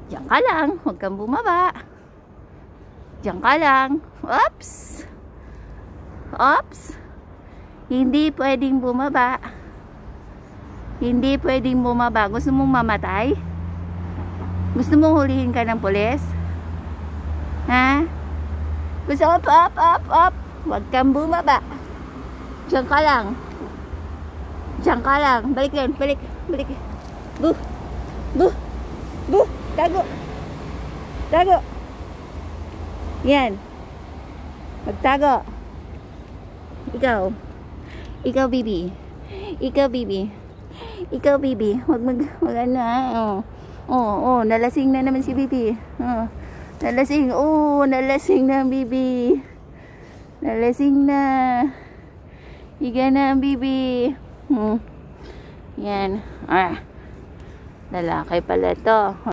Diyan ka lang. Huwag kang bumaba. Diyan ka lang. Oops. Oops. Hindi pwedeng bumaba. Hindi pwedeng bumaba. Gusto mong mamatay? Gusto mong hulihin ka ng pulis? Ha? Gusto up, up, up, up. Huwag kang bumaba. Diyan ka lang. Diyan ka lang. Balik yan. Balik. Balik. Buh. Buh. Buh. Tago. Tago. Yan. Magtago. Ikaw. Ikaw, bibi. Ikaw, bibi. Ikaw, bibi. Huwag ano, ha? Oh, nalasing na naman si bibi. Oh. Nalasing. Oh, nalasing na ang bibi. Nalasing na. Higa na ang bibi. Yan. Lalaki pala to.